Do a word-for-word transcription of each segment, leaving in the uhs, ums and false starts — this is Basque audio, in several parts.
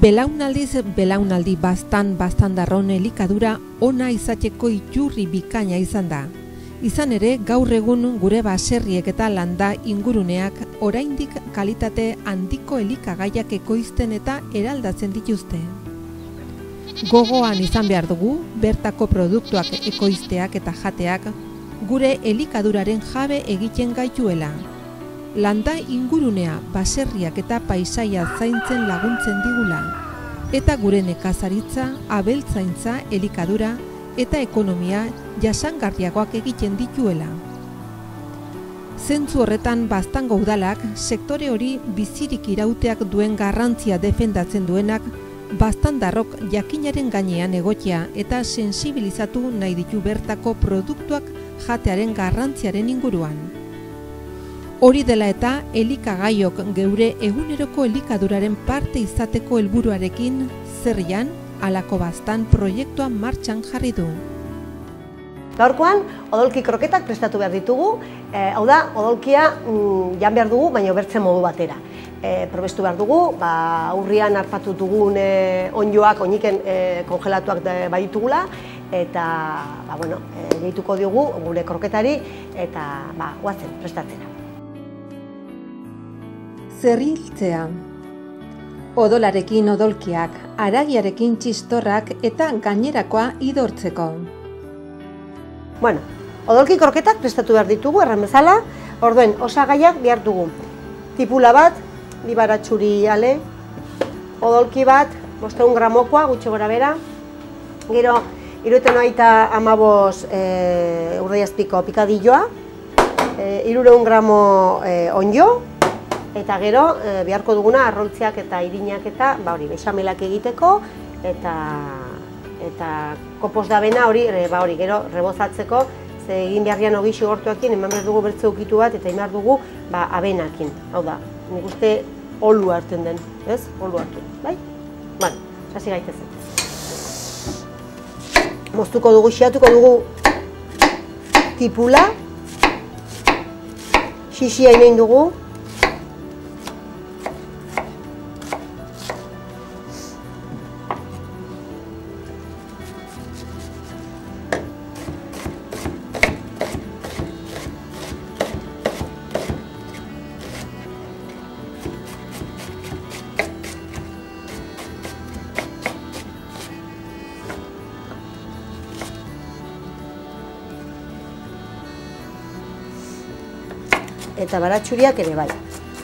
Belaunaldiz belaunaldi bastan bastandarron elikadura ona izateko iturri bikaina izan da. Izan ere, gaur egun gure baserriek eta landa inguruneak oraindik kalitate handiko elikagaiak ekoizten eta eraldatzen dituzte. Gogoan izan behar dugu, bertako produktuak ekoizteak eta jateak gure elikaduraren jabe egiten gaituela. Landa ingurunea, baserriak eta paisaia zaintzen laguntzen digula, eta gure nekazaritza, abeltzaintza, elikadura eta ekonomia jasangarriagoak egiten dituela. Zentzu horretan Baztango udalak sektore hori bizirik irauteak duen garrantzia defendatzen duenak baztandarrok jakinaren gainean egotea eta sensibilizatu nahi ditu bertako produktuak jatearen garrantziaren inguruan. Hori dela eta elikagaiok geure eguneroko elikaduraren parte izateko helburuarekin zerrian halako baztan proiektua martxan jarri du. Gaurkoan, odolki kroketak prestatu behar ditugu, e, hau da, odolkia mm, jan behar dugu, baina bertzen modu batera. E, probestu behar dugu, ba, aurrian harpatu dugun e, onjoak, oiniken e, kongelatuak baditugula, eta ba, bueno, e, gehituko diogu gure kroketari, eta ba, guazen prestatzera. Zerriltzea. Odolarekin odolkiak, haragiarekin txistorrak eta gainerakoa idortzeko. Bueno, odolki kroketak prestatu behar ditugu, erran bezala, orduen osagaiak behar dugu. Tipula bat, bi baratxuri ale, odolki bat, bostehun gramokoa, gutxi gora bera, gero, hirurogeita hogeita hamabost e, urdaiazpiko pikadilloa, e, hirurehun gramo e, onjo, eta gero e, beharko duguna arrontziak eta irinak eta ba hori bexamelak egiteko eta eta kopos da bena hori e, ba hori gero rebozatzeko, ze egin beharrian ogi xigortuekin eman behar dugu bertze ukitu bat eta egin behar dugu ba abenakin. Hau da, nik uste olu hartzen den, ez? Olu hartu, bai? Bueno, hasi gaitezen. Moztuko dugu, xiatuko dugu tipula, xixia inain dugu, eta baratxuriak ere bai.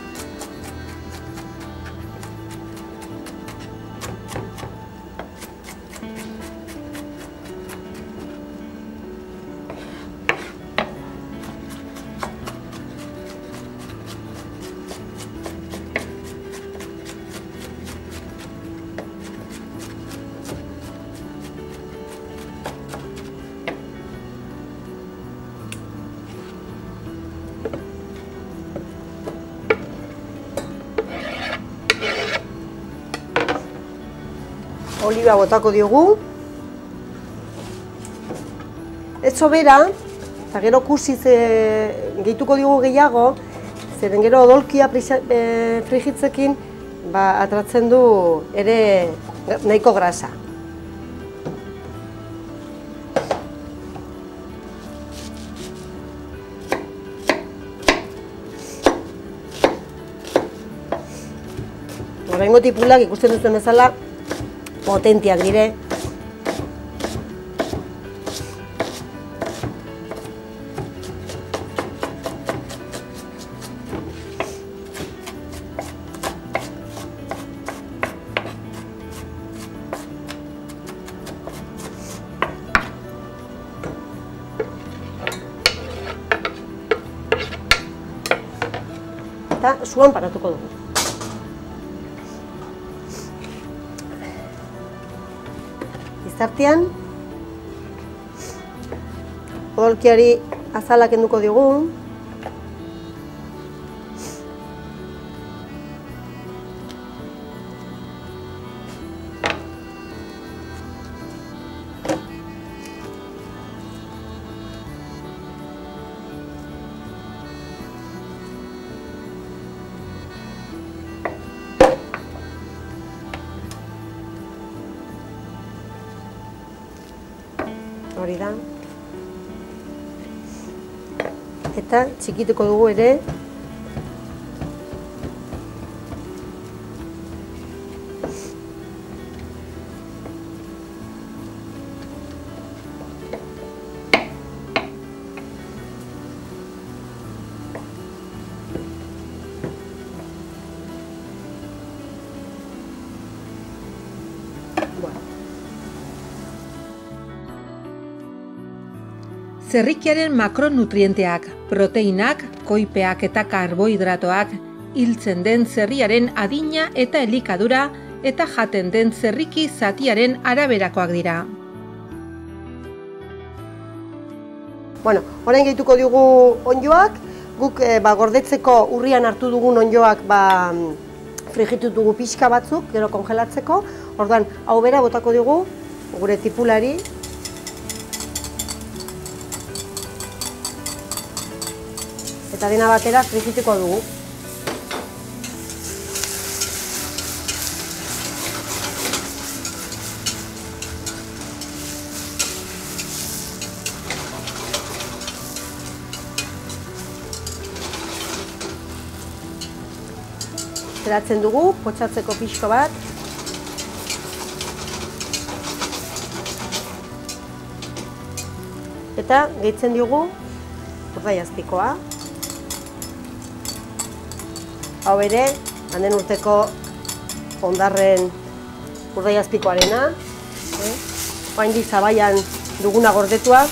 Oliba botako diogu, ez sobera, eta gero kursiz e, gehituko diogu gehiago, zeren gero odolkia e, frigitzekin ba, atratzen du ere nahiko grasa. Oraingo tipulak ikusten duzuen bezala, potentiak dire. Eta zuan paratuko dugu. Izartean, odolkiari azalak kenduko diogu. hori da. Eta txikituko dugu ere. Zerrikiaren makronutrienteak, proteinak, koipeak eta karbohidratoak, hiltzen den zerriaren adina eta elikadura eta jaten den zerriki zatiaren araberakoak dira. Bueno, orain gehituko dugu onddoak, guk e, ba, gordetzeko urrian hartu dugun onddoak ba, frijitu dugu pixka batzuk, gero kongelatzeko, orduan hau bera botako dugu gure tipulari. Eta dena batera frijituko dugu. Zeratzen dugu, potsatzeko pixko bat. Eta gehitzen diogu urdaiazpikoa. Hau ere, handen urteko hondarren urdaiazpikoarena. Eh? Oraindik zabaian duguna gordetua.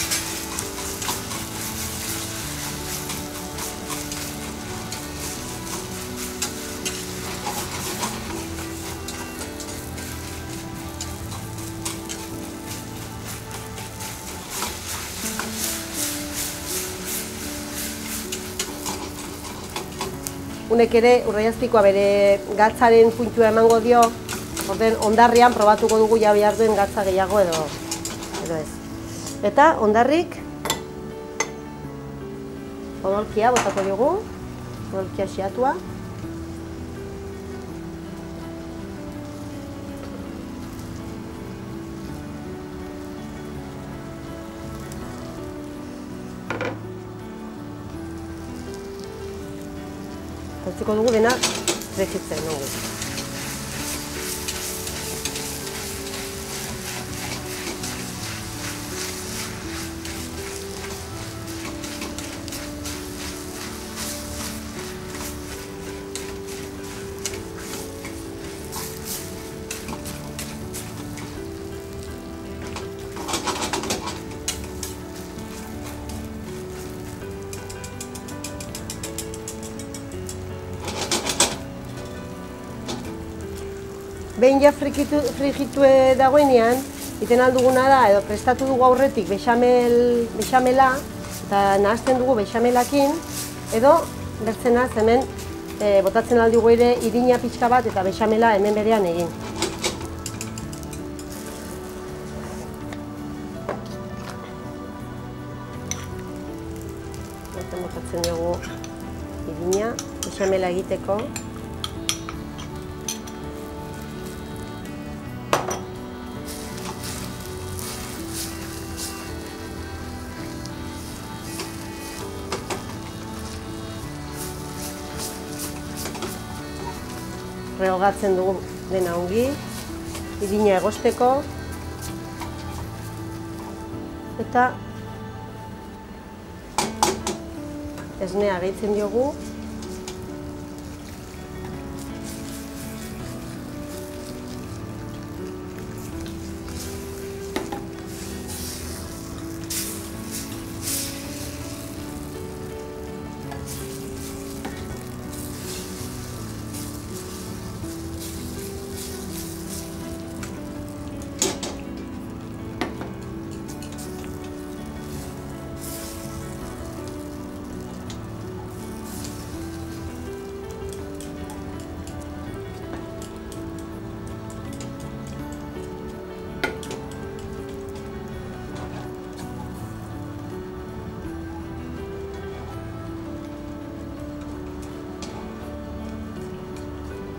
Unek ere urdaiazpikoa bere gatzaren puntua emango dio, orden hondarrian probatuko dugu ja behar duen gatza gehiago edo, edo ez. Eta hondarrik odolkia botako dugu, odolkia xeatua. Utziko dugu dena frijitzen dugu. Behin ja frigitue dagoenean, iten alduguna da, edo prestatu dugu aurretik bexamel, bexamela, eta nahazten dugu bexamelakin, edo bertzenaz hemen e, botatzen aldugu ere irina pixka bat eta bexamela hemen berean egin. Botatzen dugu irina, bexamela egiteko. Rehogatzen dugu dena ongi, irina egosteko, eta esnea gehitzen diogu.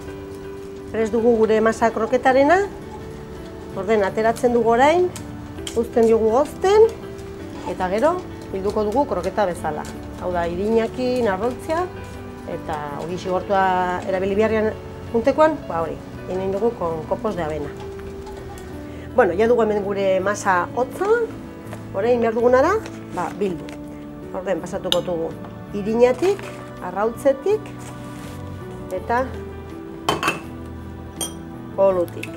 Prest dugu gure masa kroketarena, orden ateratzen dugu orain, uzten diogu gozten, eta gero bilduko dugu kroketa bezala. Hau da, irinakin, arroltzia, eta hori xigortua erabili beharrean juntekoan, ba hori, egin dugu con copos de avena. Bueno, ja dugu hemen gure masa hotza, orain behar duguna da, ba, bildu. Horren, pasatuko dugu irinatik, arrautzetik, eta olutik.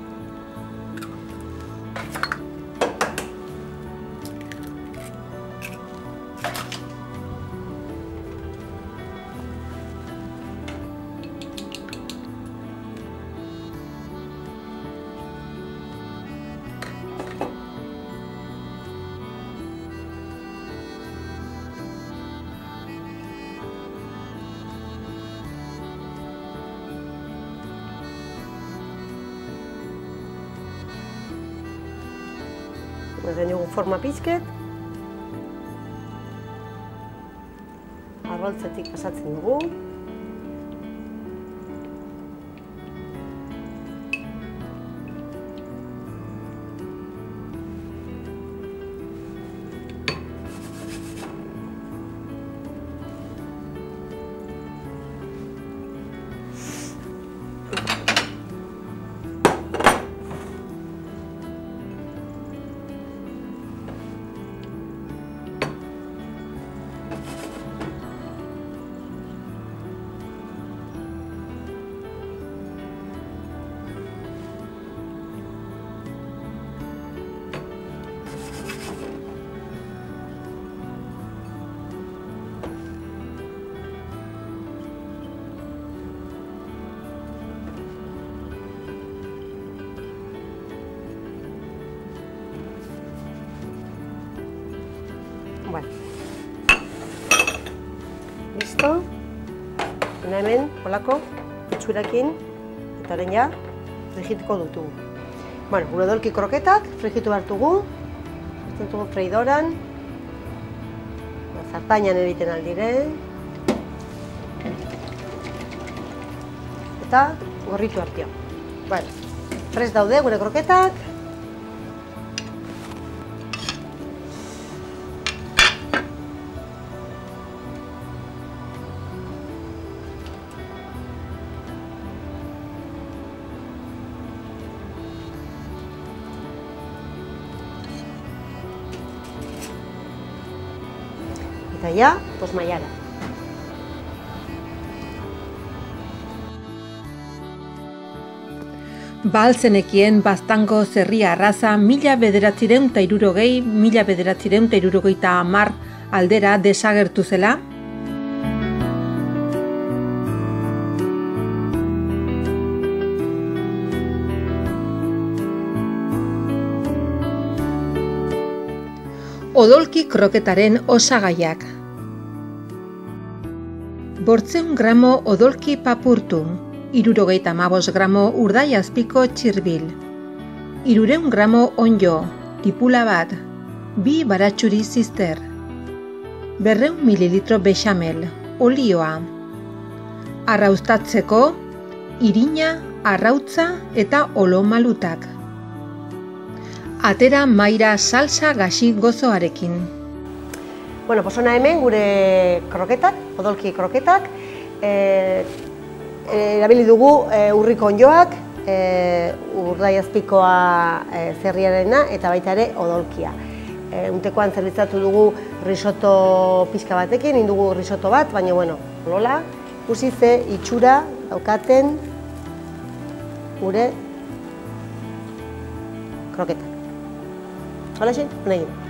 Egin dugu forma pizket, arroltzetik pasatzen dugu, bueno, listo, hena hemen, holako, itxurakin, eta horren ja, frigituko dutugu. Bueno, gure odolki kroketak, frigitu hartugu, hartzen dugu freidoran, zartainan egiten aldire, eta gorritu hartio. Bueno, prest daude gure kroketak, eta ja, pues maiara. Balzenekien Baztango zerria arraza mila bederatzireun eta hirurogei, mila bederatzireun eta hirurogeita hamar aldera desagertu zela? Odolki kroketaren osagaiak. Bortzeun gramo odolki papurtu, hirurogeita hamabost gramo urdai azpiko txirbil, hirureun gramo onjo, tipula bat, bi baratxuri zizter, berreun mililitro bexamel, olioa, arrauztatzeko, irina, arrautza eta olo malutak. Atera maira salsa gaxi gozoarekin. Bueno, pues hona hemen gure kroketak, odolki kroketak, e, e, erabili dugu e, urriko onjoak, e, urdai azpikoa e, zerriarena eta baita ere odolkia. E, untekoan zerbitzatu dugu risotto pixka batekin, indugu risotto bat, baina bueno, lola, ikusi ze itxura daukaten gure kroketak. Hola, xin, hona egin.